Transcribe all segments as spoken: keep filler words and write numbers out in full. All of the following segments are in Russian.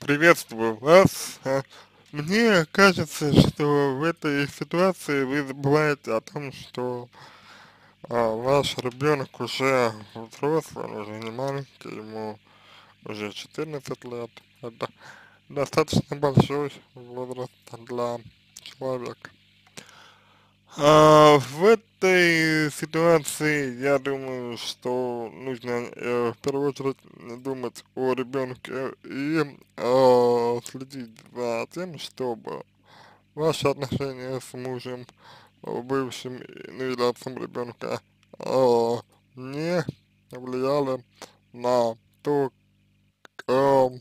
Приветствую вас. А, Мне кажется, что в этой ситуации вы забываете о том, что а, ваш ребенок уже взрослый, он уже не маленький, ему уже четырнадцать лет. Это достаточно большой возраст для человека. А, в этой ситуации я думаю, что нужно э, в первую очередь думать о ребенке и э, следить за тем, чтобы ваши отношения с мужем, э, бывшим, и- ну или отцом ребенка, э, не влияли на то, э,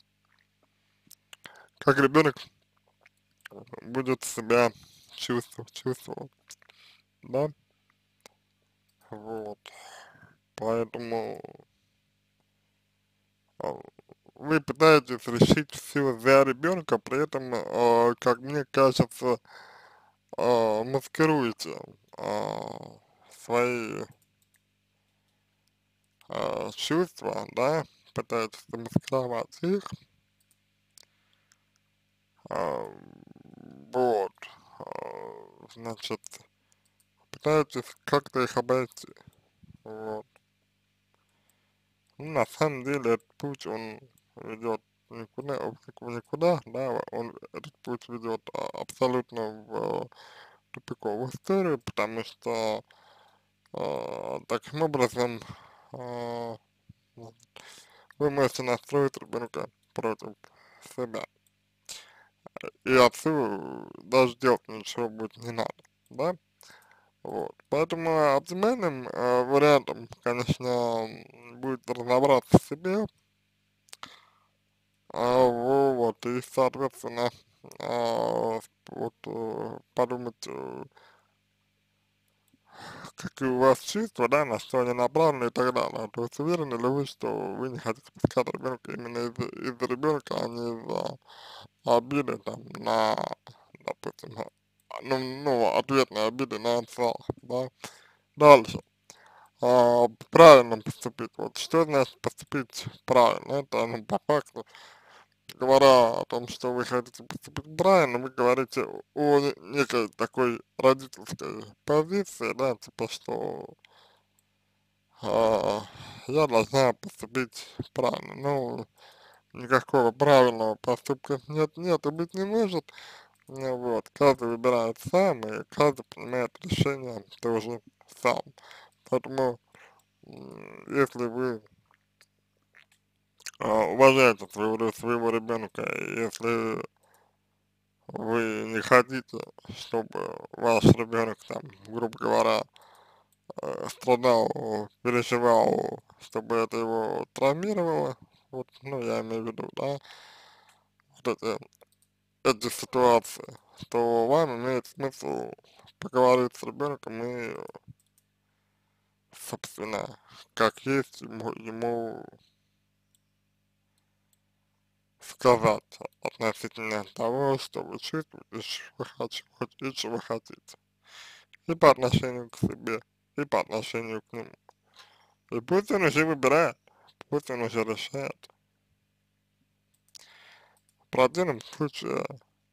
как ребенок будет себя чувствовать, чувствовать, да, вот. Поэтому а, вы пытаетесь решить все за ребенка, при этом, а, как мне кажется, а, маскируете а, свои а, чувства, да, пытаетесь замаскировать их, а, вот, а, значит, пытаетесь как-то их обойти, вот. Ну, на самом деле, этот путь, он ведет никуда, в никуда, да, он, этот путь ведет а, абсолютно в тупиковую историю, потому что а, таким образом а, вот, вы можете настроить ребенка против себя. И отцу даже делать ничего будет не надо, да? Вот. Поэтому оптимальным э, вариантом, конечно, будет разобраться в себе, а, вот, и, соответственно, а, вот, э, подумать, э, какие у вас чувства, да, на что они направлены и так далее. То есть уверены ли вы, что вы не хотите пускать ребенка именно из-за из ребенка, а не из-за обиды там на, допустим, а, ну, ну, ответной обиды на отца, да. Дальше. А, правильно поступить. Вот что значит поступить правильно? Это, ну, по факту, говоря о том, что вы хотите поступить правильно, вы говорите о не- некой такой родительской позиции, да, типа, что а, я должна поступить правильно. Ну, никакого правильного поступка нет, нет и быть не может. Ну, вот, каждый выбирает сам, и каждый принимает решение тоже сам. Поэтому, м, если вы а, уважаете своего, своего ребенка, и если вы не хотите, чтобы ваш ребенок там, грубо говоря, э, страдал, переживал, чтобы это его травмировало, вот, ну, я имею в виду, да, вот эти, эти ситуации, то вам имеет смысл поговорить с ребенком и, собственно, как есть ему, ему сказать относительно того, что вы чувствуете, что вы хотите, и чего хотите. И по отношению к себе, и по отношению к нему. И пусть он уже выбирает, пусть он уже решает. В противном случае,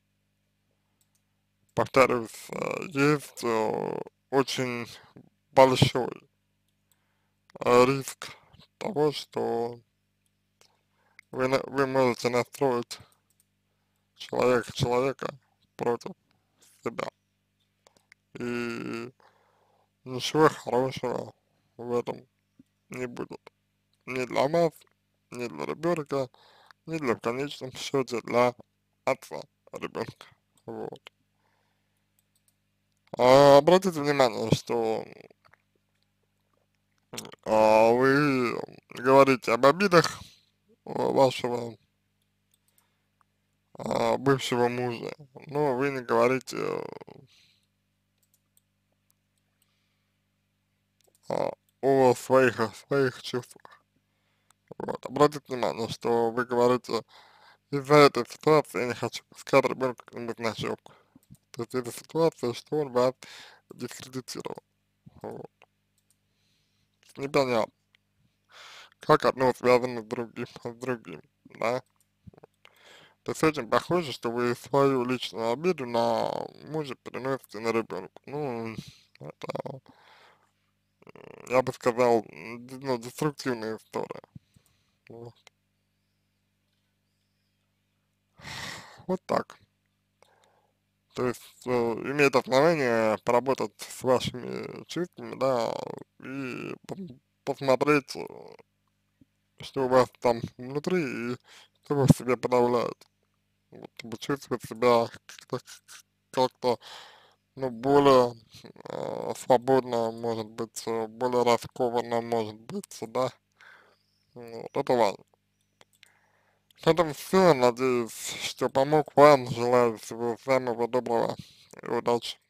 повторюсь, э, есть э, очень большой э, риск того, что вы, на- вы можете настроить человека человека против себя. И ничего хорошего в этом не будет. Ни для вас, ни для ребенка, ни для в конечном счете для отца ребенка. Вот. А, обратите внимание, что а, вы говорите об обидах а, вашего а, бывшего мужа, но вы не говорите а, о своих, о своих чувствах. Вот. Обратите внимание, что вы говорите, из-за этой ситуации я не хочу пускать ребенка к нему в ночевку. То есть из-за ситуации, что он вас дискредитировал. Вот. Непонятно, как одно связано с другим, с другим, да? То есть очень похоже, что вы свою личную обиду на мужа переносите на ребенка. Ну, это, я бы сказал, м, д- ну, деструктивная история. Вот, вот так. То есть э, имеет основание поработать с вашими чувствами, да, и пом- посмотреть, э, что у вас там внутри и что вы в себе подавляете. Вот, чтобы чувствовать себя как-то, как-то, ну, более э, свободно, может быть, э, более раскованно, может быть, да. Вот, это важно. На этом все. Надеюсь, что помог вам. Желаю всего самого доброго и удачи.